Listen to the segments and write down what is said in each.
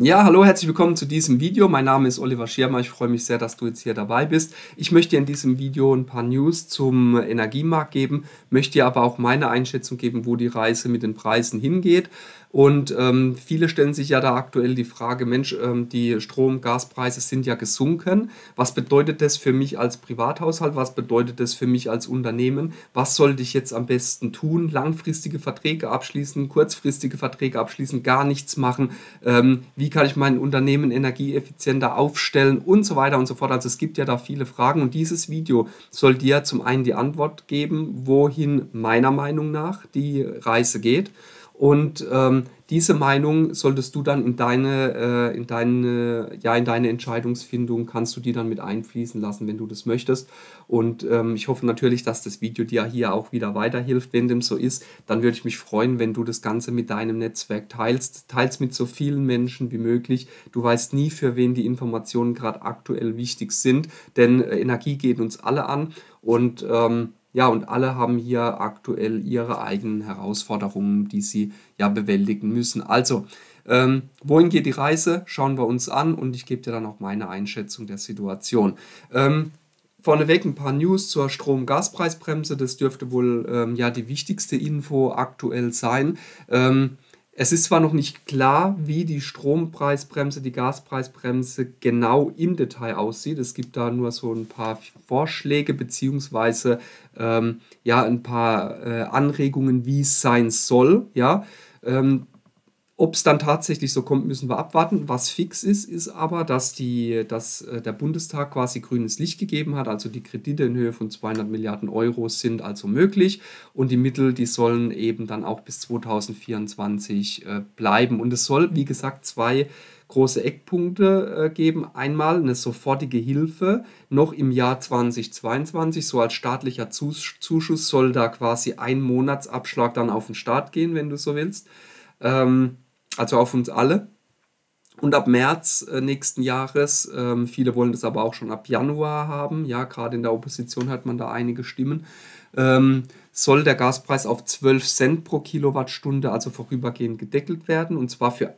Ja, hallo, herzlich willkommen zu diesem Video. Mein Name ist Oliver Schirmer. Ich freue mich sehr, dass du jetzt hier dabei bist. Ich möchte dir in diesem Video ein paar News zum Energiemarkt geben, möchte dir aber auch meine Einschätzung geben, wo die Reise mit den Preisen hingeht. Und viele stellen sich ja da aktuell die Frage, Mensch, die Strom-Gaspreise sind ja gesunken. Was bedeutet das für mich als Privathaushalt? Was bedeutet das für mich als Unternehmen? Was sollte ich jetzt am besten tun? Langfristige Verträge abschließen, kurzfristige Verträge abschließen, gar nichts machen? Wie kann ich mein Unternehmen energieeffizienter aufstellen und so weiter und so fort. Also es gibt ja da viele Fragen und dieses Video soll dir zum einen die Antwort geben, wohin meiner Meinung nach die Reise geht. Und diese Meinung solltest du dann in deine Entscheidungsfindung, kannst du die dann mit einfließen lassen, wenn du das möchtest. Und ich hoffe natürlich, dass das Video dir hier auch wieder weiterhilft. Wenn dem so ist, dann würde ich mich freuen, wenn du das Ganze mit deinem Netzwerk teilst. Teilst mit so vielen Menschen wie möglich. Du weißt nie, für wen die Informationen gerade aktuell wichtig sind, denn Energie geht uns alle an und ja, und alle haben hier aktuell ihre eigenen Herausforderungen, die sie ja bewältigen müssen. Also, wohin geht die Reise? Schauen wir uns an und ich gebe dir dann auch meine Einschätzung der Situation. Vorneweg ein paar News zur Strom-Gaspreisbremse. Das dürfte wohl ja die wichtigste Info aktuell sein. Es ist zwar noch nicht klar, wie die Strompreisbremse, die Gaspreisbremse genau im Detail aussieht. Es gibt da nur so ein paar Vorschläge beziehungsweise ja, ein paar Anregungen, wie es sein soll. Ja, ob es dann tatsächlich so kommt, müssen wir abwarten. Was fix ist, ist aber, dass der Bundestag quasi grünes Licht gegeben hat. Also die Kredite in Höhe von 200 Milliarden Euro sind also möglich und die Mittel, die sollen eben dann auch bis 2024 bleiben. Und es soll, wie gesagt, zwei große Eckpunkte geben. Einmal eine sofortige Hilfe noch im Jahr 2022, so als staatlicher Zuschuss soll da quasi ein Monatsabschlag dann auf den Staat gehen, wenn du so willst. Also auf uns alle. Und ab März nächsten Jahres, viele wollen das aber auch schon ab Januar haben, ja, gerade in der Opposition hat man da einige Stimmen, soll der Gaspreis auf 12 Cent pro Kilowattstunde, also vorübergehend gedeckelt werden, und zwar für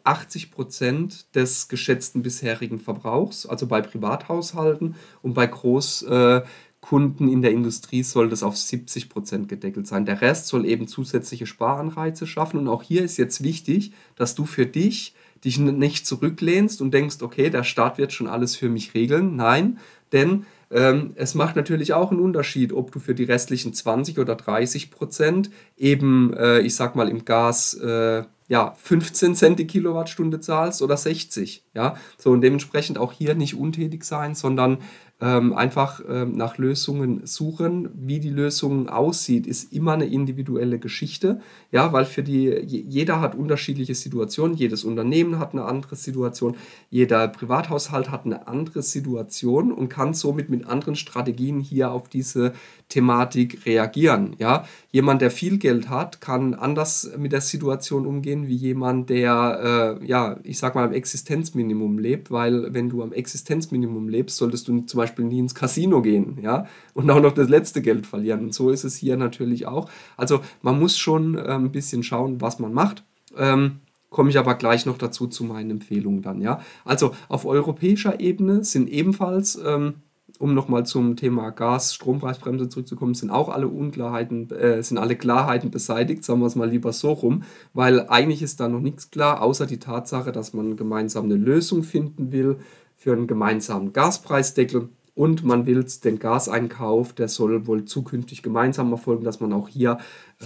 80% des geschätzten bisherigen Verbrauchs, also bei Privathaushalten, und bei Großkunden in der Industrie soll das auf 70% gedeckelt sein. Der Rest soll eben zusätzliche Sparanreize schaffen. Und auch hier ist jetzt wichtig, dass du für dich nicht zurücklehnst und denkst, okay, der Staat wird schon alles für mich regeln. Nein, denn es macht natürlich auch einen Unterschied, ob du für die restlichen 20 oder 30% eben, ich sag mal, im Gas ja, 15 Cent die Kilowattstunde zahlst oder 60. Ja? So, und dementsprechend auch hier nicht untätig sein, sondern einfach nach Lösungen suchen. Wie die Lösung aussieht, ist immer eine individuelle Geschichte, ja, weil jeder hat unterschiedliche Situationen, jedes Unternehmen hat eine andere Situation, jeder Privathaushalt hat eine andere Situation und kann somit mit anderen Strategien hier auf diese Thematik reagieren. Ja? Jemand, der viel Geld hat, kann anders mit der Situation umgehen wie jemand, der, ja, ich sag mal, am Existenzminimum lebt, weil wenn du am Existenzminimum lebst, solltest du zum Beispiel nie ins Casino gehen, ja, und auch noch das letzte Geld verlieren. Und so ist es hier natürlich auch. Also man muss schon ein bisschen schauen, was man macht. Komme ich aber gleich noch dazu zu meinen Empfehlungen dann, ja. Also auf europäischer Ebene sind ebenfalls um nochmal zum Thema Gas-Strompreisbremse zurückzukommen, sind auch alle Unklarheiten, sind alle Klarheiten beseitigt, sagen wir es mal lieber so rum, weil eigentlich ist da noch nichts klar, außer die Tatsache, dass man gemeinsam eine Lösung finden will für einen gemeinsamen Gaspreisdeckel und man will den Gaseinkauf, der soll wohl zukünftig gemeinsam erfolgen, dass man auch hier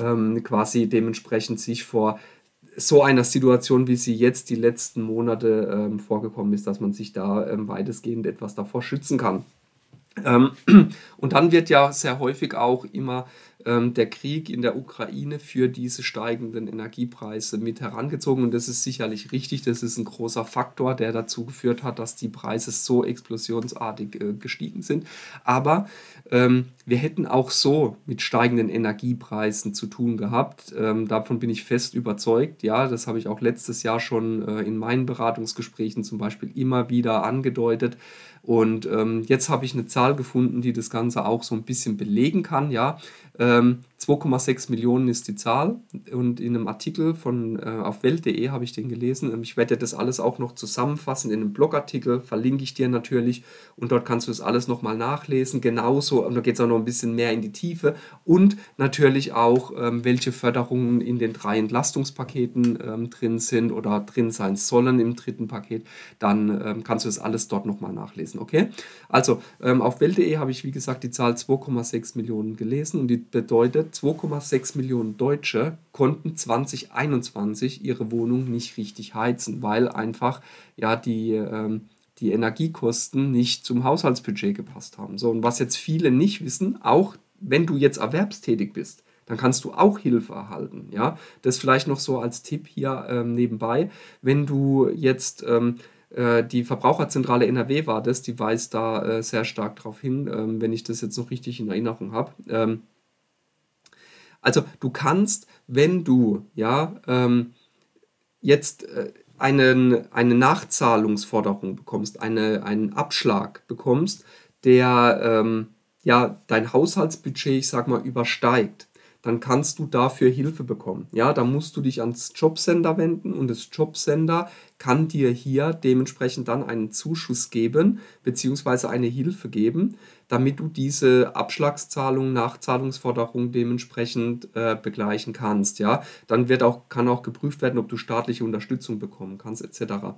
quasi dementsprechend sich vor so einer Situation, wie sie jetzt die letzten Monate vorgekommen ist, dass man sich da weitestgehend etwas davor schützen kann. Und dann wird ja sehr häufig auch immer der Krieg in der Ukraine für diese steigenden Energiepreise mit herangezogen. Und das ist sicherlich richtig. Das ist ein großer Faktor, der dazu geführt hat, dass die Preise so explosionsartig gestiegen sind. Aber wir hätten auch so mit steigenden Energiepreisen zu tun gehabt. Davon bin ich fest überzeugt. Ja, das habe ich auch letztes Jahr schon in meinen Beratungsgesprächen zum Beispiel immer wieder angedeutet. Und jetzt habe ich eine Zahl gefunden, die das Ganze auch so ein bisschen belegen kann. Ja, 2,6 Millionen ist die Zahl und in einem Artikel von auf Welt.de habe ich den gelesen. Ich werde das alles auch noch zusammenfassen in einem Blogartikel, verlinke ich dir natürlich und dort kannst du das alles nochmal nachlesen. Genauso, und da geht es auch noch ein bisschen mehr in die Tiefe und natürlich auch, welche Förderungen in den 3 Entlastungspaketen drin sind oder drin sein sollen im 3. Paket. Dann kannst du das alles dort nochmal nachlesen, okay? Also auf Welt.de habe ich, wie gesagt, die Zahl 2,6 Millionen gelesen und die bedeutet, 2,6 Millionen Deutsche konnten 2021 ihre Wohnung nicht richtig heizen, weil einfach ja die Energiekosten nicht zum Haushaltsbudget gepasst haben. So, und was jetzt viele nicht wissen, auch wenn du jetzt erwerbstätig bist, dann kannst du auch Hilfe erhalten. Ja? Das vielleicht noch so als Tipp hier nebenbei. Wenn du jetzt die Verbraucherzentrale NRW war das, die weist da sehr stark darauf hin, wenn ich das jetzt noch richtig in Erinnerung habe. Also du kannst, wenn du ja jetzt eine Nachzahlungsforderung bekommst, einen Abschlag bekommst, der ja dein Haushaltsbudget, ich sag mal, übersteigt, dann kannst du dafür Hilfe bekommen. Ja, da musst du dich ans Jobcenter wenden und das Jobcenter kann dir hier dementsprechend dann einen Zuschuss geben, beziehungsweise eine Hilfe geben, damit du diese Abschlagszahlung, Nachzahlungsforderung dementsprechend begleichen kannst. Ja, dann kann auch geprüft werden, ob du staatliche Unterstützung bekommen kannst, etc.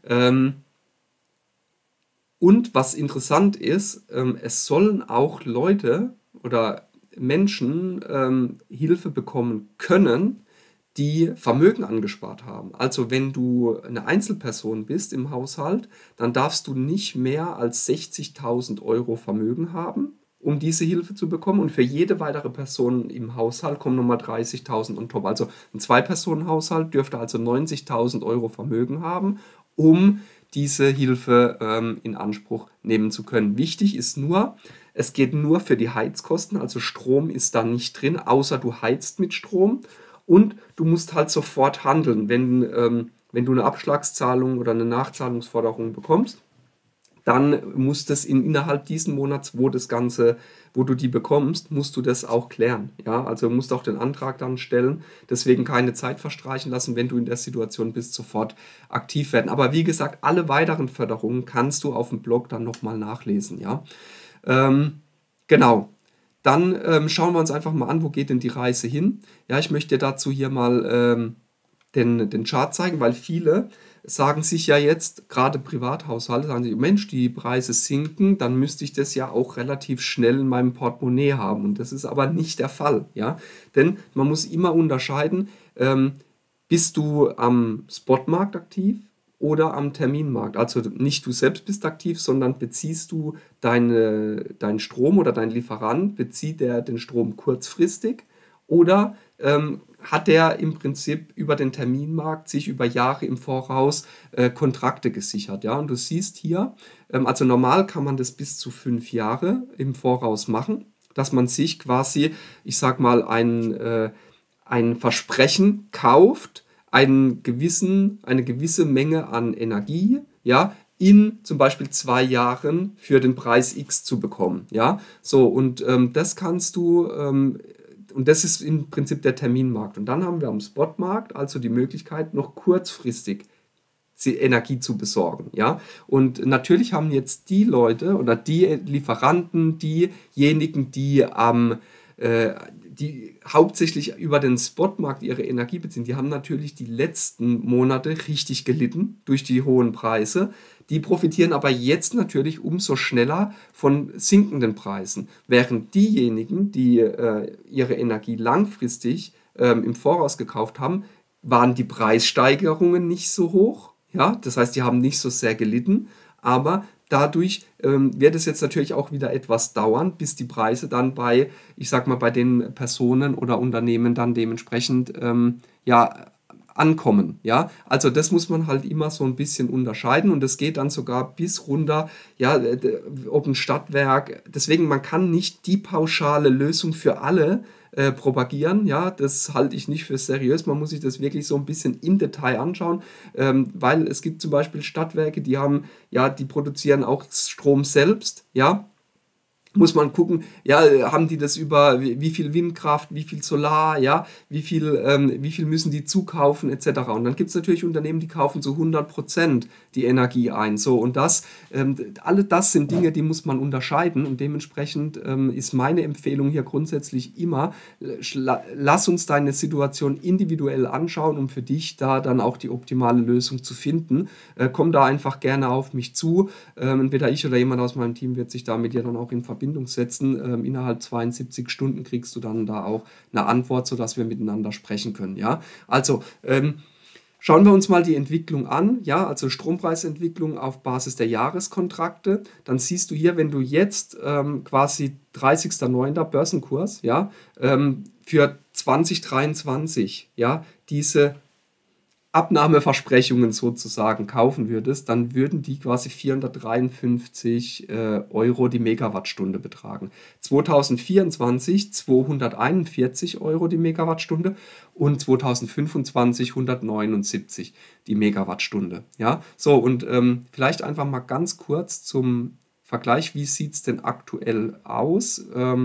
Und was interessant ist, es sollen auch Leute oder Menschen Hilfe bekommen können, die Vermögen angespart haben. Also wenn du eine Einzelperson bist im Haushalt, dann darfst du nicht mehr als 60.000 Euro Vermögen haben, um diese Hilfe zu bekommen. Und für jede weitere Person im Haushalt kommen nochmal 30.000 on top. Also ein Zwei-Personen-Haushalt dürfte also 90.000 Euro Vermögen haben, um diese Hilfe in Anspruch nehmen zu können. Wichtig ist nur, es geht nur für die Heizkosten, also Strom ist da nicht drin, außer du heizt mit Strom. Und du musst halt sofort handeln, wenn du eine Abschlagszahlung oder eine Nachzahlungsforderung bekommst, dann muss das innerhalb diesen Monats, wo du die bekommst, musst du das auch klären. Ja? Also du musst auch den Antrag dann stellen, deswegen keine Zeit verstreichen lassen, wenn du in der Situation bist, sofort aktiv werden. Aber wie gesagt, alle weiteren Förderungen kannst du auf dem Blog dann nochmal nachlesen. Ja? Genau. Dann schauen wir uns einfach mal an, wo geht denn die Reise hin. Ja, ich möchte dir dazu hier mal den Chart zeigen, weil viele sagen sich ja jetzt, gerade Privathaushalte, sagen sich, Mensch, die Preise sinken, dann müsste ich das ja auch relativ schnell in meinem Portemonnaie haben. Und das ist aber nicht der Fall. Ja? Denn man muss immer unterscheiden, bist du am Spotmarkt aktiv oder am Terminmarkt. Also nicht du selbst bist aktiv, sondern beziehst du deinen Strom oder dein Lieferant, bezieht der den Strom kurzfristig oder hat der im Prinzip über den Terminmarkt sich über Jahre im Voraus Kontrakte gesichert. Ja? Und du siehst hier, also normal kann man das bis zu 5 Jahre im Voraus machen, dass man sich quasi, ich sag mal, ein Versprechen kauft, eine gewisse Menge an Energie, ja, in zum Beispiel 2 Jahren für den Preis X zu bekommen. Ja? So, und das kannst du, und das ist im Prinzip der Terminmarkt. Und dann haben wir am Spotmarkt also die Möglichkeit, noch kurzfristig die Energie zu besorgen. Ja? Und natürlich haben jetzt die Leute oder die Lieferanten, diejenigen, die hauptsächlich über den Spotmarkt ihre Energie beziehen, die haben natürlich die letzten Monate richtig gelitten durch die hohen Preise. Die profitieren aber jetzt natürlich umso schneller von sinkenden Preisen, während diejenigen, die ihre Energie langfristig im Voraus gekauft haben, waren die Preissteigerungen nicht so hoch. Ja? Das heißt, die haben nicht so sehr gelitten, aber dadurch wird es jetzt natürlich auch wieder etwas dauern, bis die Preise dann bei den Personen oder Unternehmen dann dementsprechend ankommen. Ja? Also das muss man halt immer so ein bisschen unterscheiden und es geht dann sogar bis runter, ja, ob ein Stadtwerk, deswegen man kann nicht die pauschale Lösung für alle propagieren, ja, das halte ich nicht für seriös, man muss sich das wirklich so ein bisschen im Detail anschauen, weil es gibt zum Beispiel Stadtwerke, die produzieren auch Strom selbst, ja, muss man gucken, ja, haben die das über wie viel Windkraft, wie viel Solar, ja, wie viel müssen die zukaufen, etc. Und dann gibt es natürlich Unternehmen, die kaufen zu 100% die Energie ein. So, und alle das sind Dinge, die muss man unterscheiden. Und dementsprechend ist meine Empfehlung hier grundsätzlich immer, lass uns deine Situation individuell anschauen, um für dich da dann auch die optimale Lösung zu finden. Komm da einfach gerne auf mich zu. Entweder ich oder jemand aus meinem Team wird sich da mit dir dann auch in Verbindung setzen. Innerhalb 72 Stunden kriegst du dann da auch eine Antwort, sodass wir miteinander sprechen können. Ja, also schauen wir uns mal die Entwicklung an, ja, also Strompreisentwicklung auf Basis der Jahreskontrakte. Dann siehst du hier, wenn du jetzt quasi 30.09. Börsenkurs, ja, für 2023, ja, diese Abnahmeversprechungen sozusagen kaufen würdest, dann würden die quasi 453 Euro die Megawattstunde betragen. 2024 241 Euro die Megawattstunde und 2025 179 die Megawattstunde. Ja, so und vielleicht einfach mal ganz kurz zum Vergleich, wie sieht es denn aktuell aus?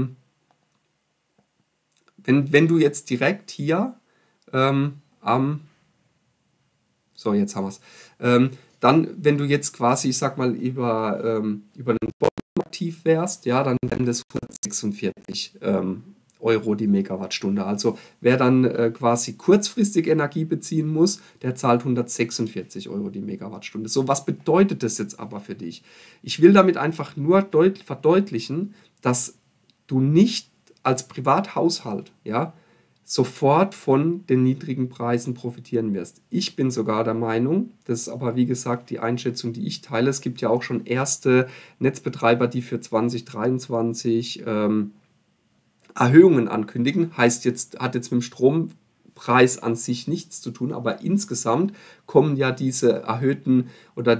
Wenn du jetzt direkt hier am so, jetzt haben wir es. Dann, wenn du jetzt quasi, ich sag mal, über einen Spot aktiv wärst, ja, dann wären das 146 Euro die Megawattstunde. Also wer dann quasi kurzfristig Energie beziehen muss, der zahlt 146 Euro die Megawattstunde. So, was bedeutet das jetzt aber für dich? Ich will damit einfach nur verdeutlichen, dass du nicht als Privathaushalt, ja, sofort von den niedrigen Preisen profitieren wirst. Ich bin sogar der Meinung, das ist aber wie gesagt die Einschätzung, die ich teile. Es gibt ja auch schon erste Netzbetreiber, die für 2023 Erhöhungen ankündigen. Hat jetzt mit dem Strompreis an sich nichts zu tun, aber insgesamt kommen ja diese erhöhten oder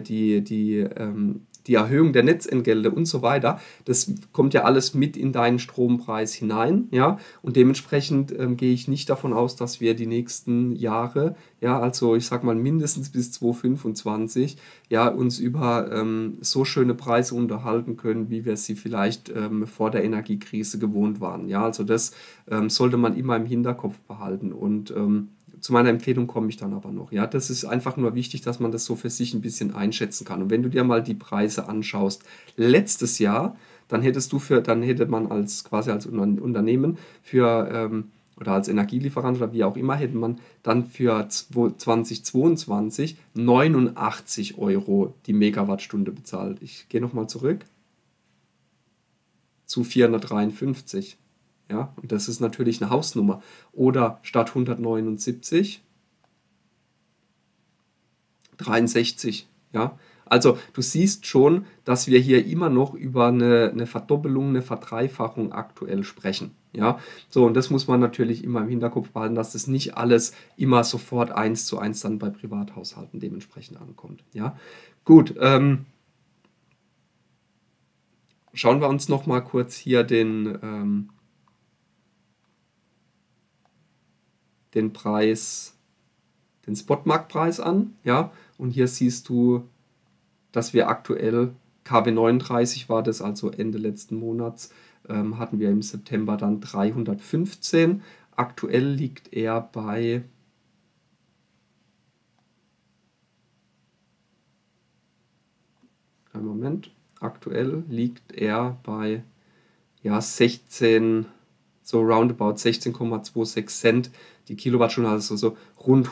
die Erhöhung der Netzentgelte und so weiter, das kommt ja alles mit in deinen Strompreis hinein, ja, und dementsprechend gehe ich nicht davon aus, dass wir die nächsten Jahre, ja, also ich sag mal mindestens bis 2025, ja, uns über so schöne Preise unterhalten können, wie wir sie vielleicht vor der Energiekrise gewohnt waren, ja, also das sollte man immer im Hinterkopf behalten und zu meiner Empfehlung komme ich dann aber noch. Ja, das ist einfach nur wichtig, dass man das so für sich ein bisschen einschätzen kann. Und wenn du dir mal die Preise anschaust, letztes Jahr, dann hätte man als quasi als Unternehmen oder als Energielieferant oder wie auch immer, hätte man dann für 2022 89 Euro die Megawattstunde bezahlt. Ich gehe nochmal zurück zu 453. Ja, und das ist natürlich eine Hausnummer. Oder statt 179, 63. Ja, also du siehst schon, dass wir hier immer noch über eine Verdoppelung, eine Verdreifachung aktuell sprechen. Ja, so und das muss man natürlich immer im Hinterkopf behalten, dass das nicht alles immer sofort 1:1 dann bei Privathaushalten dementsprechend ankommt. Ja, gut. Schauen wir uns noch mal kurz hier den Preis, den Spotmarktpreis an, ja, und hier siehst du, dass wir aktuell KW 39 war das, also Ende letzten Monats, hatten wir im September dann 315. Aktuell liegt er bei aktuell liegt er bei ja 16, so roundabout 16,26 Cent die Kilowattstunde, also so rund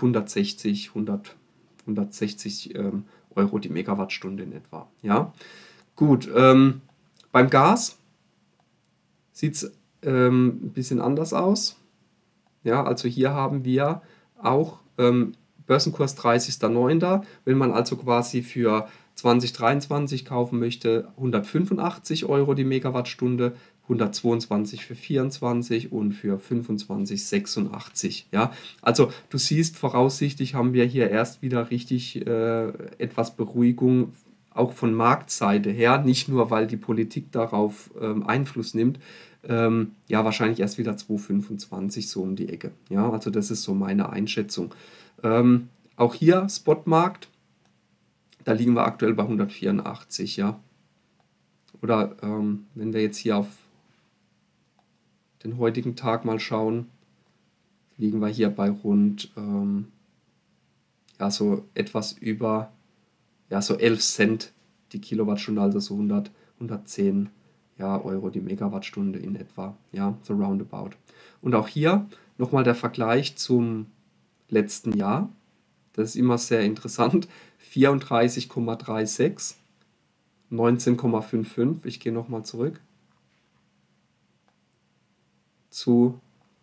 160 Euro die Megawattstunde in etwa. Ja, gut. Beim Gas sieht es ein bisschen anders aus. Ja, also hier haben wir auch Börsenkurs 30.09. Wenn man also quasi für 2023 kaufen möchte, 185 Euro die Megawattstunde, 122 für 24 und für 25 86. Ja, also du siehst, voraussichtlich haben wir hier erst wieder richtig etwas Beruhigung, auch von Marktseite her, nicht nur, weil die Politik darauf Einfluss nimmt, ja, wahrscheinlich erst wieder 2025 so um die Ecke. Ja, also das ist so meine Einschätzung. Auch hier Spotmarkt, da liegen wir aktuell bei 184, ja. oder wenn wir jetzt hier auf den heutigen Tag mal schauen, liegen wir hier bei rund ja, so etwas über ja, so 11 Cent die Kilowattstunde, also so 110 ja, Euro die Megawattstunde in etwa, ja, so roundabout. Und auch hier nochmal der Vergleich zum letzten Jahr. Das ist immer sehr interessant. 34,36, 19,55, ich gehe nochmal zurück, zu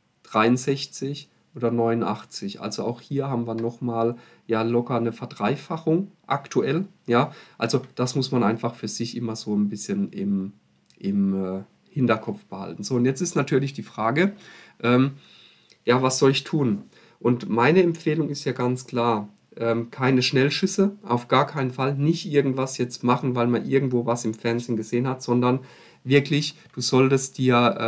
63 oder 89. Also auch hier haben wir nochmal ja locker eine Verdreifachung aktuell. Ja, also das muss man einfach für sich immer so ein bisschen im Hinterkopf behalten. So, und jetzt ist natürlich die Frage, ja, was soll ich tun? Und meine Empfehlung ist ja ganz klar, keine Schnellschüsse, auf gar keinen Fall, nicht irgendwas jetzt machen, weil man irgendwo was im Fernsehen gesehen hat, sondern wirklich, du solltest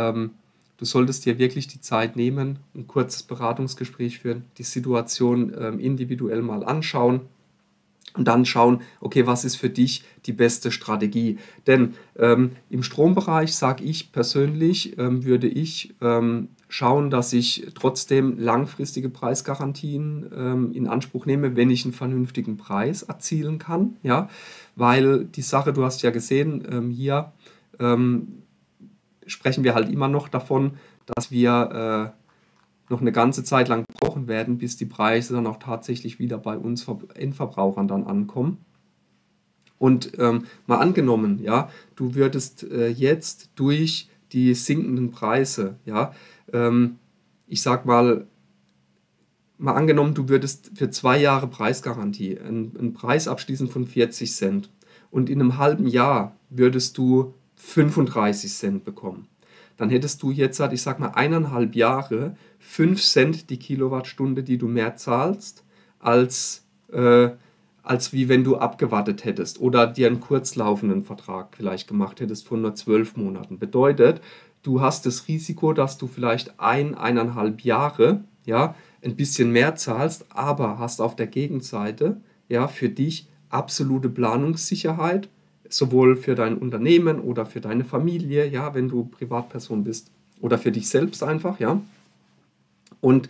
dir wirklich die Zeit nehmen, ein kurzes Beratungsgespräch führen, die Situation individuell mal anschauen und dann schauen, okay, was ist für dich die beste Strategie? Denn im Strombereich, sage ich persönlich, würde ich schauen, dass ich trotzdem langfristige Preisgarantien in Anspruch nehme, wenn ich einen vernünftigen Preis erzielen kann. Ja? Weil die Sache, du hast ja gesehen, hier sprechen wir halt immer noch davon, dass wir noch eine ganze Zeit lang brauchen werden, bis die Preise dann auch tatsächlich wieder bei uns Endverbrauchern dann ankommen. Und mal angenommen, ja, du würdest jetzt durch die sinkenden Preise, ja, ich sag mal angenommen, du würdest für 2 Jahre Preisgarantie einen Preis abschließen von 40 Cent und in einem halben Jahr würdest du 35 Cent bekommen. Dann hättest du jetzt, ich sag mal, 1,5 Jahre 5 Cent die Kilowattstunde, die du mehr zahlst, als wie wenn du abgewartet hättest oder dir einen kurzlaufenden Vertrag vielleicht gemacht hättest von nur 12 Monaten. Bedeutet, du hast das Risiko, dass du vielleicht 1,5 Jahre, ja, ein bisschen mehr zahlst, aber hast auf der Gegenseite ja für dich absolute Planungssicherheit, sowohl für dein Unternehmen oder für deine Familie, ja, wenn du Privatperson bist, oder für dich selbst einfach, ja. Und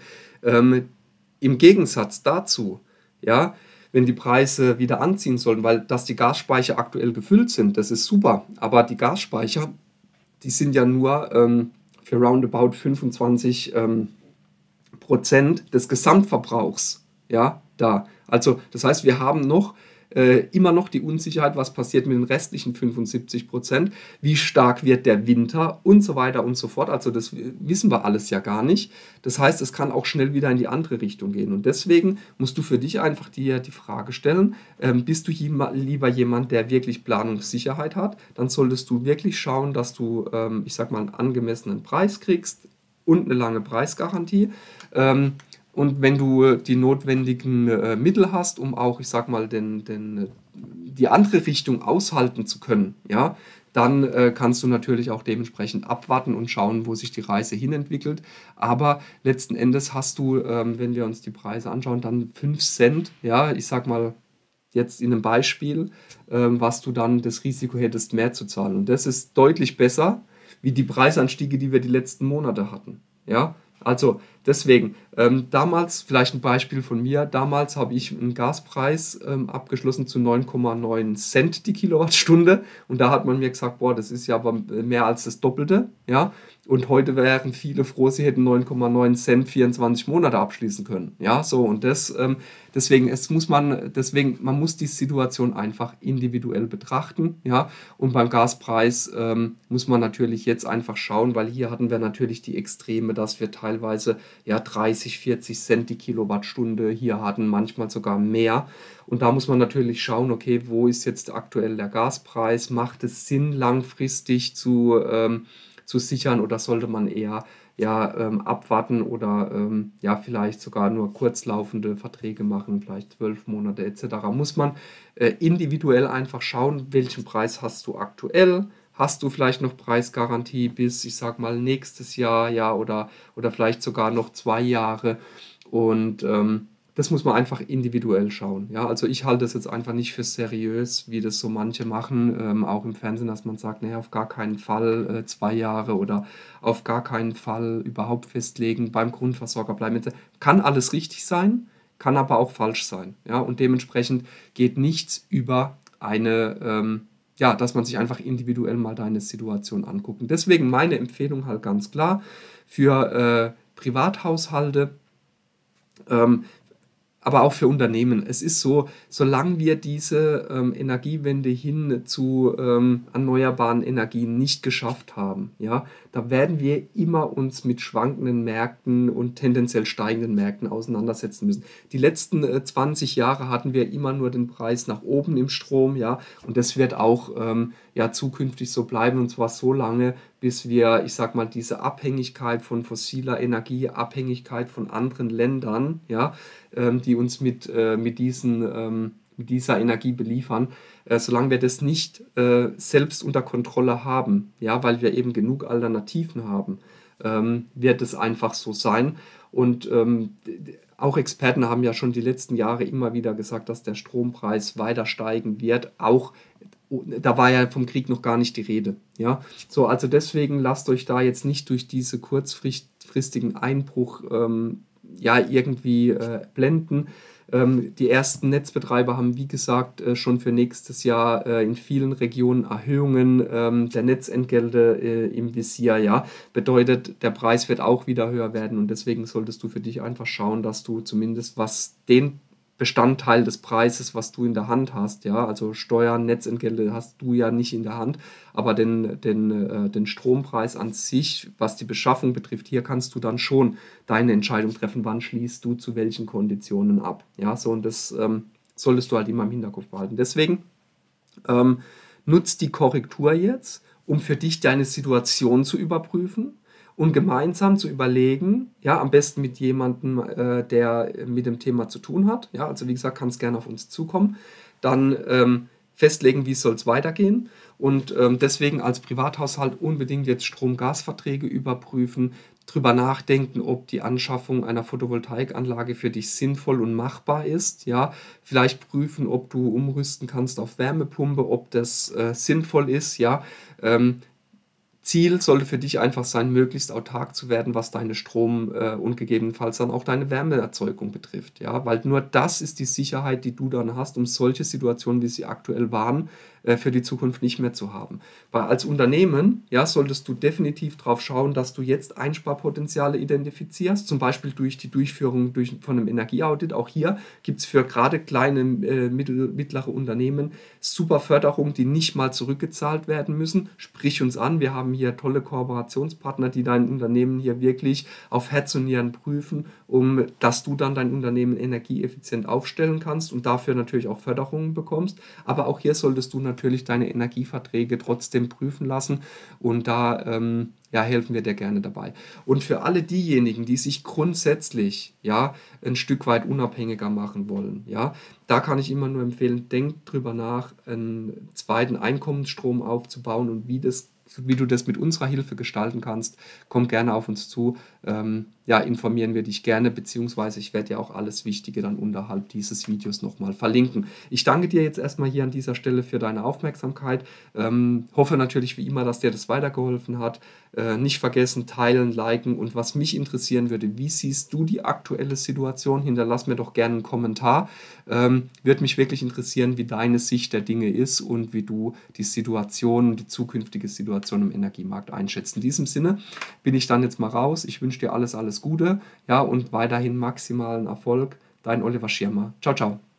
im Gegensatz dazu, ja, wenn die Preise wieder anziehen sollen, weil dass die Gasspeicher aktuell gefüllt sind, das ist super, aber die Gasspeicher, die sind ja nur für roundabout 25 Prozent des Gesamtverbrauchs, ja, da. Also das heißt, wir haben noch immer noch die Unsicherheit, was passiert mit den restlichen 75%, wie stark wird der Winter und so weiter und so fort. Also das wissen wir alles ja gar nicht. Das heißt, es kann auch schnell wieder in die andere Richtung gehen. Und deswegen musst du für dich einfach dir die Frage stellen, bist du lieber jemand, der wirklich Planungssicherheit hat, dann solltest du wirklich schauen, dass du, ich sag mal, einen angemessenen Preis kriegst und eine lange Preisgarantie. Und wenn du die notwendigen Mittel hast, um auch, ich sag mal, die andere Richtung aushalten zu können, ja, dann kannst du natürlich auch dementsprechend abwarten und schauen, wo sich die Reise hinentwickelt. Aber letzten Endes hast du, wenn wir uns die Preise anschauen, dann 5 Cent, ja, ich sag mal, jetzt in einem Beispiel, was du dann das Risiko hättest, mehr zu zahlen. Und das ist deutlich besser, wie die Preisanstiege, die wir die letzten Monate hatten. Ja, also deswegen, damals, vielleicht ein Beispiel von mir, damals habe ich einen Gaspreis abgeschlossen zu 9,9 Cent die Kilowattstunde und da hat man mir gesagt, boah, das ist ja aber mehr als das Doppelte, ja, und heute wären viele froh, sie hätten 9,9 Cent 24 Monate abschließen können, ja, so und deswegen man muss die Situation einfach individuell betrachten, ja, und beim Gaspreis muss man natürlich jetzt einfach schauen, weil hier hatten wir natürlich die Extreme, dass wir teilweise ja 30, 40 Cent die Kilowattstunde hier hatten, manchmal sogar mehr. Und da muss man natürlich schauen, okay, wo ist jetzt aktuell der Gaspreis? Macht es Sinn, langfristig zu sichern oder sollte man eher ja, abwarten oder ja, vielleicht sogar nur kurzlaufende Verträge machen, vielleicht 12 Monate etc. Muss man individuell einfach schauen, welchen Preis hast du aktuell? Hast du vielleicht noch Preisgarantie bis, ich sag mal, nächstes Jahr, ja, oder vielleicht sogar noch 2 Jahre. Und das muss man einfach individuell schauen. Ja, also ich halte es jetzt einfach nicht für seriös, wie das so manche machen, auch im Fernsehen, dass man sagt, naja, auf gar keinen Fall 2 Jahre oder auf gar keinen Fall überhaupt festlegen, beim Grundversorger bleiben. Kann alles richtig sein, kann aber auch falsch sein. Ja, und dementsprechend geht nichts über eine, ja, dass man sich einfach individuell mal deine Situation anguckt. Und deswegen meine Empfehlung halt ganz klar für Privathaushalte, ähm, aber auch für Unternehmen. Es ist so, solange wir diese Energiewende hin zu erneuerbaren Energien nicht geschafft haben, ja, da werden wir immer uns mit schwankenden Märkten und tendenziell steigenden Märkten auseinandersetzen müssen. Die letzten 20 Jahre hatten wir immer nur den Preis nach oben im Strom, ja, und das wird auch ja, zukünftig so bleiben, und zwar so lange, bis wir, ich sag mal, diese Abhängigkeit von fossiler Energie, Abhängigkeit von anderen Ländern, ja, die uns mit dieser Energie beliefern, solange wir das nicht selbst unter Kontrolle haben, ja, weil wir eben genug Alternativen haben, wird es einfach so sein. Und auch Experten haben ja schon die letzten Jahre immer wieder gesagt, dass der Strompreis weiter steigen wird. Auch da war ja vom Krieg noch gar nicht die Rede. Ja? So, also deswegen lasst euch da jetzt nicht durch diese kurzfristigen Einbruch ja, irgendwie blenden. Die ersten Netzbetreiber haben, wie gesagt, schon für nächstes Jahr in vielen Regionen Erhöhungen der Netzentgelte im Visier. Ja? Bedeutet, der Preis wird auch wieder höher werden, und deswegen solltest du für dich einfach schauen, dass du zumindest, was den Bestandteil des Preises, was du in der Hand hast, ja, also Steuern, Netzentgelte hast du ja nicht in der Hand, aber den Strompreis an sich, was die Beschaffung betrifft, hier kannst du dann schon deine Entscheidung treffen, wann schließt du zu welchen Konditionen ab, ja, so, und das solltest du halt immer im Hinterkopf behalten. Deswegen nutzt die Korrektur jetzt, um für dich deine Situation zu überprüfen und gemeinsam zu überlegen, ja, am besten mit jemandem, der mit dem Thema zu tun hat. Ja, also wie gesagt, kannst gerne auf uns zukommen. Dann festlegen, wie soll es weitergehen. Und deswegen als Privathaushalt unbedingt jetzt Strom-Gas-Verträge überprüfen, drüber nachdenken, ob die Anschaffung einer Photovoltaikanlage für dich sinnvoll und machbar ist. Ja, vielleicht prüfen, ob du umrüsten kannst auf Wärmepumpe, ob das sinnvoll ist. Ja, Ziel sollte für dich einfach sein, möglichst autark zu werden, was deine Strom und gegebenenfalls dann auch deine Wärmeerzeugung betrifft. Ja? Weil nur das ist die Sicherheit, die du dann hast, um solche Situationen, wie sie aktuell waren, für die Zukunft nicht mehr zu haben. Weil als Unternehmen, ja, solltest du definitiv darauf schauen, dass du jetzt Einsparpotenziale identifizierst, zum Beispiel durch die Durchführung von einem Energieaudit. Auch hier gibt es für gerade kleine, mittlere Unternehmen super Förderungen, die nicht mal zurückgezahlt werden müssen. Sprich uns an, wir haben hier tolle Kooperationspartner, die dein Unternehmen hier wirklich auf Herz und Nieren prüfen, dass du dann dein Unternehmen energieeffizient aufstellen kannst und dafür natürlich auch Förderungen bekommst. Aber auch hier solltest du natürlich deine Energieverträge trotzdem prüfen lassen, und da ja, helfen wir dir gerne dabei. Und für alle diejenigen, die sich grundsätzlich ja, ein Stück weit unabhängiger machen wollen, ja, da kann ich immer nur empfehlen, denk drüber nach, einen zweiten Einkommensstrom aufzubauen, und wie du das mit unserer Hilfe gestalten kannst. Komm gerne auf uns zu. Ja, informieren wir dich gerne, beziehungsweise ich werde dir auch alles Wichtige dann unterhalb dieses Videos nochmal verlinken. Ich danke dir jetzt erstmal hier an dieser Stelle für deine Aufmerksamkeit. Hoffe natürlich wie immer, dass dir das weitergeholfen hat. Nicht vergessen, teilen, liken, und was mich interessieren würde, wie siehst du die aktuelle Situation? Hinterlass mir doch gerne einen Kommentar. Würde mich wirklich interessieren, wie deine Sicht der Dinge ist und wie du die Situation, die zukünftige Situation im Energiemarkt einschätzt. In diesem Sinne bin ich dann jetzt mal raus. Ich wünsche dir alles Gute, ja, und weiterhin maximalen Erfolg. Dein Oliver Schirmer. Ciao, ciao.